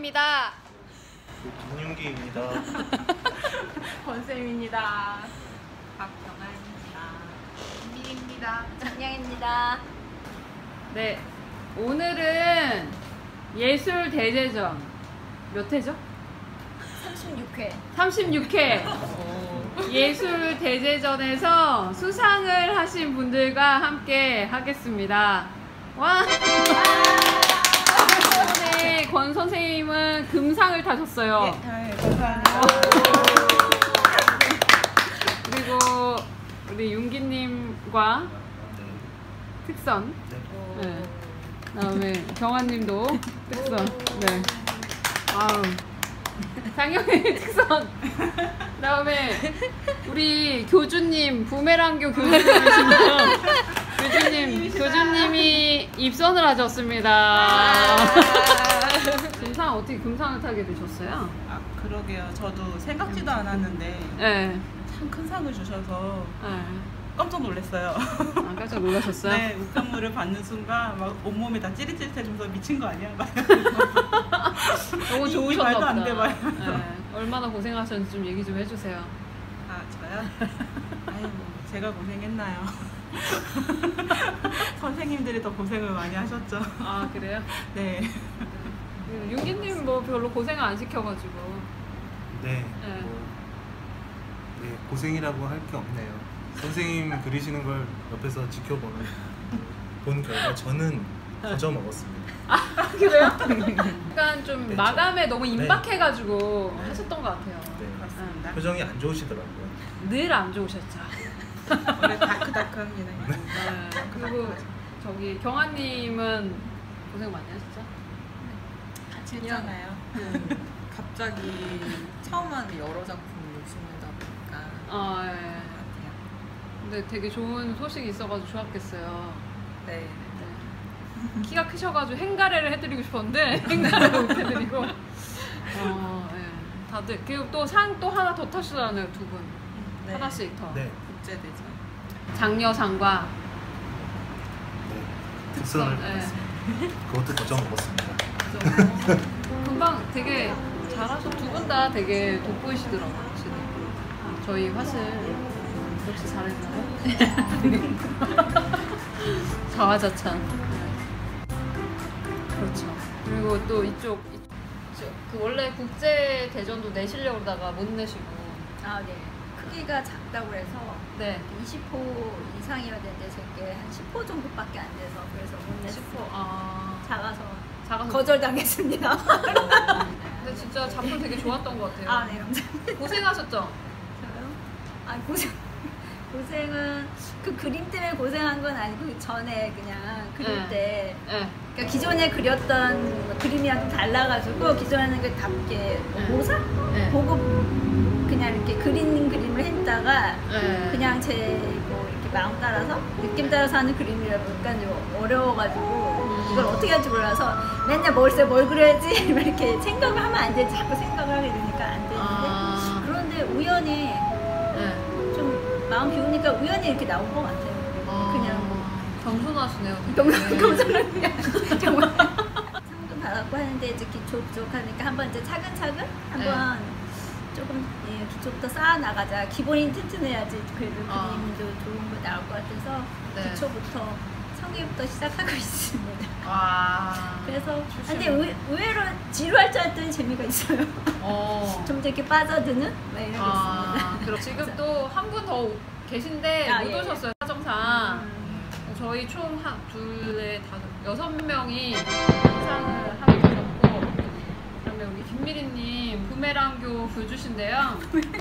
김혜정입니다. 김윤기입니다. 권쌤입니다. 박경아입니다. 김민입니다. 장량입니다. 네, 오늘은 예술 대제전 몇 회죠? 36회. 36회 예술 대제전에서 수상을 하신 분들과 함께 하겠습니다. 와! 네, 권 선생님은 금상을 타셨어요. 네, 감사합니다. 그리고 우리 윤기님과 특선. 네. 그다음에 경아님도 특선. 네. 아우. 장영의 특선. 그다음에 우리 교주님 부메랑교 교주님이시면 교주님이 입선을 하셨습니다. 금상 어떻게 금상을 타게 되셨어요? 아 그러게요. 저도 생각지도 않았는데 네. 참 큰 상을 주셔서 네. 깜짝 놀랐어요. 아, 깜짝 놀라셨어요? 네, 옷감물을 받는 순간 막 온몸이 다 찌릿찌릿해지면서 미친 거 아니야? 막 너무 이 좋으셨나 말도 안 돼, 보다. 막 이러면서. 네. 얼마나 고생하셨는지 좀 얘기 좀 해주세요. 아 저요? 아이고 제가 고생했나요? 선생님들이 더 고생을 많이 하셨죠. 아 그래요? 네. 윤기님 뭐 별로 고생 안 시켜가지고. 네. 네. 네, 고생이라고 할 게 없네요. 선생님 그리시는 걸 옆에서 본 결과 저는 거저 먹었습니다. 아 그래요? 약간 좀 네, 마감에 너무 임박해가지고 네. 하셨던 것 같아요. 네. 맞습니다. 표정이 안 좋으시더라고요. 늘 안 좋으셨죠. 원래 다크다크합니다. 네. 그리고 저기 경아님은 고생 많이 하셨죠? 같이 그냥 했잖아요. 갑자기 처음 하는 여러 작품을 욕심내다 보니까 아 예. 같아요. 근데 되게 좋은 소식이 있어가지고 좋았겠어요. 네. 네. 키가 크셔가지고 행가래를 해드리고 싶었는데 행가래를 못 해드리고. 예. 다들 그리고 또 상 또 하나 더 타시잖아요, 두 분. 네. 하나씩 더. 네. 국제대전. 장려상과 네. 특선을 네. 받았습니다. 그것도 거저 먹었습니다. 금방 되게 잘하셔. 두 분 다 되게 돋보이시더라고요. 확실히. 저희 화실 역시 잘했나요? 자화자찬. 그렇죠. 그리고 또 이쪽 그 원래 국제 대전도 내시려다가 못 내시고. 아, 네. 크기가 작다고 해서 네. 20호 이상이어야 되는데 제게 한 10호 정도밖에 안 돼서 그래서 못 냈어요. 10호. 아. 작아서 작아서. 거절당했습니다. 근데 진짜 작품 되게 좋았던 것 같아요. 아, 네, 감사합니다. 고생하셨죠? 저요? 아, 고생은 그 그림 때문에 고생한 건 아니고 그 전에 그냥 그릴 네. 때 네. 그러니까 기존에 그렸던 그림이랑 좀 달라가지고 기존에는 그 답게 네. 모사? 네. 보고 그냥 이렇게 그리는 그림을 했다가 네. 그냥 제 뭐 이렇게 마음 따라서 느낌 따라서 하는 그림이라 보니까 좀 어려워가지고 이걸 어떻게 할지 몰라서 맨날 머릿속에 뭘 그려야지 이렇게 생각을 하면 안 되지 자꾸 생각을 하게 되니까 안 되는데 아. 그런데 우연히 네. 좀 마음 비우니까 우연히 이렇게 나온 것 같아요. 그냥 겸손하시네요. 감사합니다. 정말 상도 받았고 하는데 이제 기초 부족하니까 한번 이제 차근차근 한번 조금 예, 기초부터 쌓아 나가자. 기본이 튼튼해야지 그래도 그림도 좋은 거 나올 것 같아서 네. 기초부터 성기부터 시작하고 있습니다. 와. 그래서 근데 의외로 지루할 줄 알았더니 재미가 있어요. 좀 이렇게 빠져드는 막 이런 게 있습니다. 그럼 지금 또 한 분 더 계신데 아, 못 예. 오셨어요. 사정상. 저희 총 한 둘에 다섯 6명이 상을 하게 되셨고, 그다음에 우리 김미리님 부메랑교 교주신데요.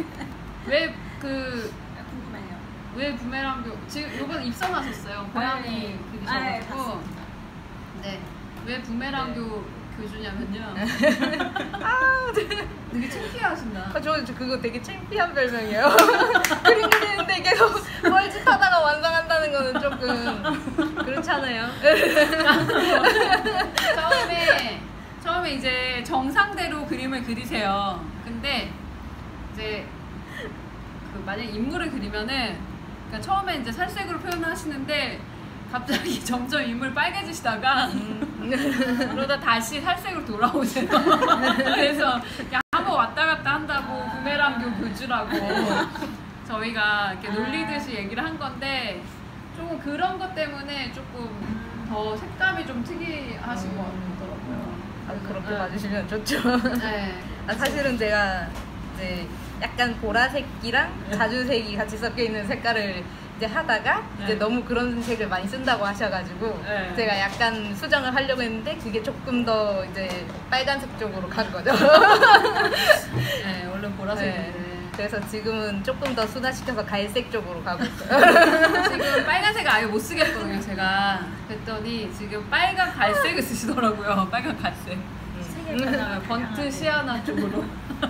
궁금해요. 왜 부메랑교 지금 이번 입선하셨어요. 고양이 그리셔가지고. 봤습니다. 네. 왜 부메랑교 교주냐면요. 되게 창피하신다. 저 그거 되게 창피한 별명이에요. 그림 그리는데 계속 뻘짓하다가 완성한다는 거는 조금 그렇잖아요. 처음에 이제 정상대로 그림을 그리세요. 근데 이제 그 만약 인물을 그리면은 그러니까 처음에 이제 살색으로 표현하시는데 갑자기 점점 인물 빨개지시다가 그러다 다시 살색으로 돌아오세요. 그래서 그냥 한번 왔다 갔다 한다고 부메랑교 교주라고 저희가 이렇게 놀리듯이 얘기를 한 건데 조금 그런 것 때문에 조금 더 색감이 좀 특이하신 것 같더라고요. 그렇게 네. 봐주시면 좋죠. 네. 사실은 제가 이제 약간 보라색이랑 자주색이 같이 섞여 있는 색깔을 이제 하다가 이제 네. 너무 그런 색을 많이 쓴다고 하셔가지고 네. 제가 약간 수정을 하려고 했는데 그게 조금 더 이제 빨간색 쪽으로 간 거죠. 네, 원래 보라색인데. 네. 그래서 지금은 조금 더 순화시켜서 갈색 쪽으로 가고 있어요. 지금 빨간색 아예 못 쓰겠거든요, 제가. 그랬더니 지금 빨간 갈색을 쓰시더라고요. 빨간 갈색. 번트 시아나 쪽으로.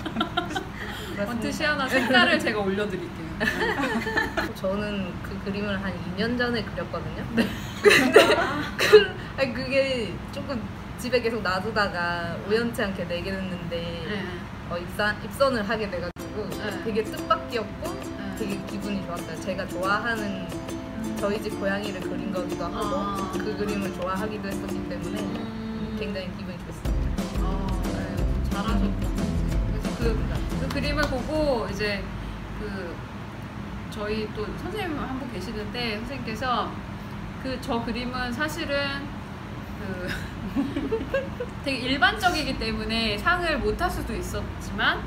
번트 시아나 색깔을 제가 올려드릴게요. 저는 그 그림을 한 2년 전에 그렸거든요. 근데 아니, 그게 조금 집에 계속 놔두다가 우연치 않게 내게 됐는데 네. 입선을 하게 돼가지고 네. 되게 뜻밖이었고 네. 되게 기분이 좋았어요. 제가 좋아하는 저희 집 고양이를 그린 거기도 하고 그 그림을 좋아하기도 했었기 때문에 굉장히 기분이 좋습니다. 네, 잘하셨다. 그래서 그 그림을 보고 이제 저희 또 선생님 한 분 계시는데 선생님께서 저 그림은 사실은 되게 일반적이기 때문에 상을 못 탈 수도 있었지만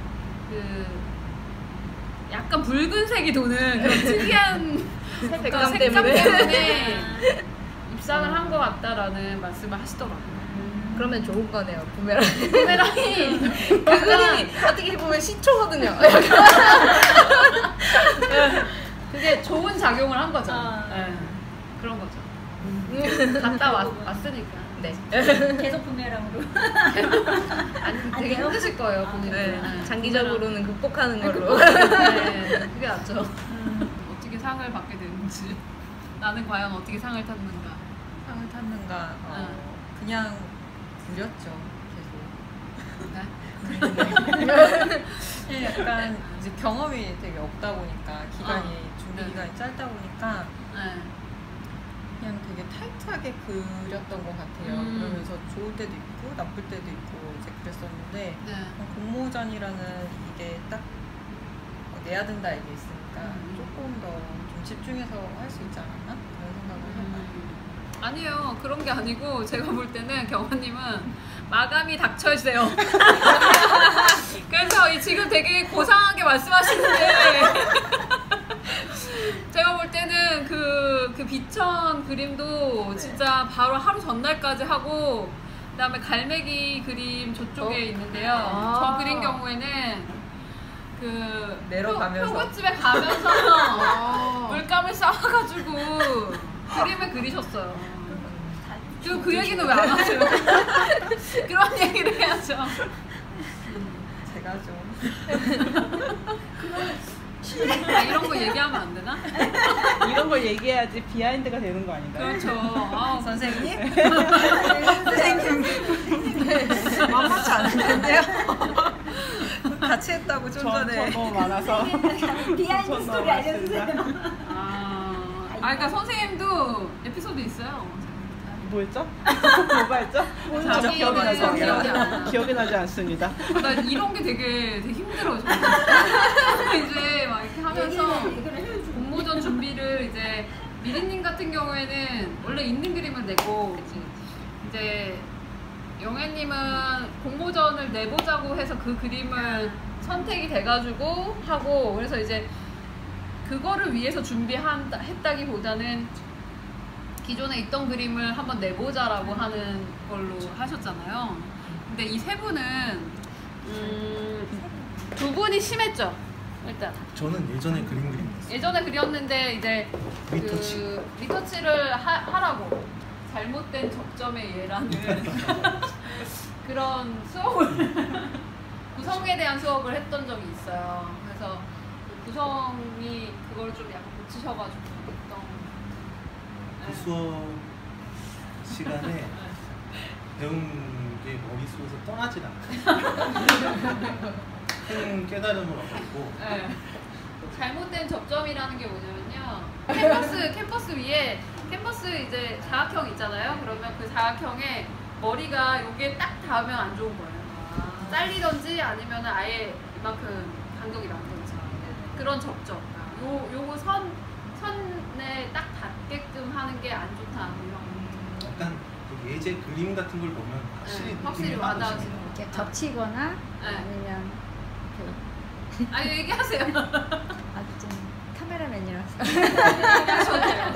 약간 붉은색이 도는 그런 특이한 색감 색감 때문에. 때문에 입상을 한 것 같다라는 말씀을 하시더라고요. 그러면 좋은 거네요. 부메랑. 카메라이 그 그림이 어떻게 보면 시초거든요. 그게 좋은 작용을 한 거죠. 아. 네. 그런 거죠. 갔다 왔으니까. 네. 계속 부메랑으로. 아니, 되게 돼요? 힘드실 거예요, 본인도. 네. 장기적으로는 극복하는 걸로. 네, 그게 낫죠. 어떻게 상을 받게 되는지. 나는 과연 어떻게 상을 탔는가. 상을 탔는가? 그냥 그렸죠. 계속. 네. 약간 이제 경험이 되게 없다 보니까 기간이 준비 기간이 짧다 보니까 네. 그냥 되게 타이트하게 그렸던 것 같아요. 그러면서 좋을 때도 있고 나쁠 때도 있고 이제 그랬었는데 네. 공모전이라는 이게 딱 내야 된다 이게 있으니까 조금 더 좀 집중해서 할 수 있지 않았나 그런 생각을 해봐요. 아니에요. 그런 게 아니고 제가 볼 때는 경호님은 마감이 닥쳐주세요. 그래서 지금 되게 고상하게 말씀하시는데 제가 볼 때는 그 비천 그림도 진짜 바로 하루 전날까지 하고 그다음에 갈매기 그림 저쪽에 있는데요. 저 그린 경우에는 내려가면서. 표고집에 가면서 물감을 쌓아가지고 그림을 그리셨어요. 지금 그 얘기는 왜 안 하세요? 그런 얘기를 해야죠. 제가 좀 이런 거 얘기하면 안 되나? 이런 걸 얘기해야지 비하인드가 되는 거 아닌가요? 그렇죠. 선생님? 선생님 만만치 않은데요? 같이 했다고 좀 전에 저 너무 많아서 비하인드 스토리 알려주세요. 그러니까 선생님도 에피소드 있어요. 뭐였죠? 뭐가 했죠? 저 기억이 나지 기억이 안 않아요. 나. 기억이 나지 않습니다. 나 이런 게 되게 힘들어. 저는. 이제 막 이렇게 하면서 공모전 준비를 이제 미리님 같은 경우에는 원래 있는 그림을 내고 이제 영애님은 공모전을 내보자고 해서 그 그림을 선택이 돼가지고 하고 그래서 이제 그거를 위해서 준비했다기보다는 기존에 있던 그림을 한번 내보자라고 하는 걸로 하셨잖아요. 근데 이 세 분은 두 분이 심했죠. 일단 저는 예전에 그림 그렸어요. 예전에 그렸는데 이제 리터치. 그 리터치를 하라고 잘못된 적점의 예라는 그런 수업을 구성에 대한 수업을 했던 적이 있어요. 그래서 구성이 그걸 좀 약간 고치셔가지고 했던 그 수업 시간에 배운 게 머릿속에서 떠나질 않아요. 큰 깨달음을 얻었고 네. 잘못된 접점이라는 게 뭐냐면요. 캠퍼스 위에 캔버스 이제 사각형 있잖아요. 그러면 그 사각형에 머리가 요게 딱 닿으면 안 좋은 거예요. 잘리던지 아니면 아예 이만큼 간격이 나던지 그런 접점. 요거 선에 딱 닿게끔 하는 게 안 좋다. 약간 그 예제 그림 같은 걸 보면 확실히 느낌이 확 와닿으시는 오시네요. 거. 이렇게 겹치거나 네. 아니면 아 얘기하세요. 아주 좀 카메라맨이라서 얘기하셔도 돼요.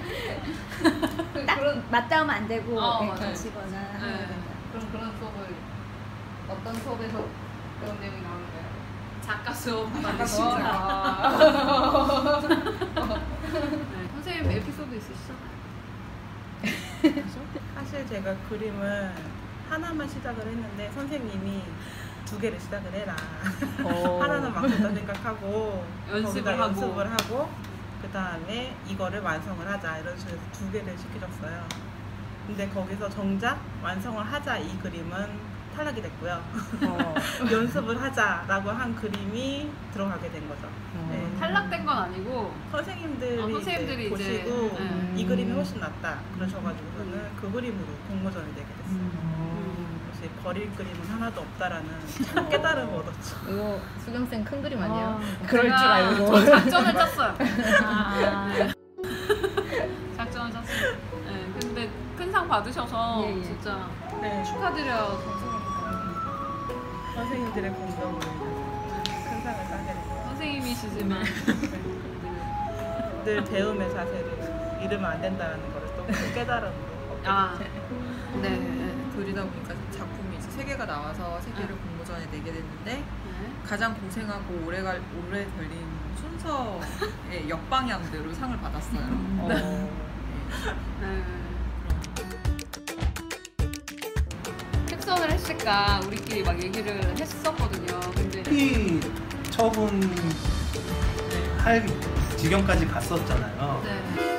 딱 맞닿으면 안 되고 맞아요. 이렇게 겹치거나 하는 된다. 그럼 그런 수업을 어떤 수업에서 그런 내용이 나오는가요? 작가 수업 아. 네, 선생님 이렇게 수업도 있으시잖아요. 사실 제가 그림을 하나만 시작을 했는데 선생님이 2개를 시작을 해라. 하나는 막혔다 생각하고 연습을 거기다 하고. 연습을 하고 그 다음에 이거를 완성을 하자 이런 식으로 2개를 시켜줬어요. 근데 거기서 정작 완성을 하자 이 그림은 탈락이 됐고요. 연습을 하자라고 한 그림이 들어가게 된 거죠. 네. 탈락된 건 아니고 선생님들이, 선생님들이 이제, 보시고 이 네. 그림이 훨씬 낫다 그러셔가지고서는 그 그림으로 공모전이 되게 됐어요. 역시 버릴 그림은 하나도 없다라는 참 깨달음을 얻었죠. 이거 수경쌤 큰 그림 아니에요? 그럴 줄 알고. 저 작전을 짰어요. 작전을 짰어요. 네, 근데 큰 상 받으셔서 예, 예. 진짜 네. 축하드려요. 선생님들의 공덕으로 큰 상을 따게 됐어요. 선생님이시지만 늘 배움의 자세를 잃으면 안 된다는 거를 또 그 깨달음으로 얻게 아, 됐죠. 네. 그리다 보니까 작품이 이제 3개가 나와서 3개를 공모전에 내게 됐는데 네. 가장 고생하고 오래 걸린 순서의 역방향대로 상을 받았어요. 네. 특선을 했을까 우리끼리 막 얘기를 했었거든요. 근데 피 처분할 지경까지 갔었잖아요. 네.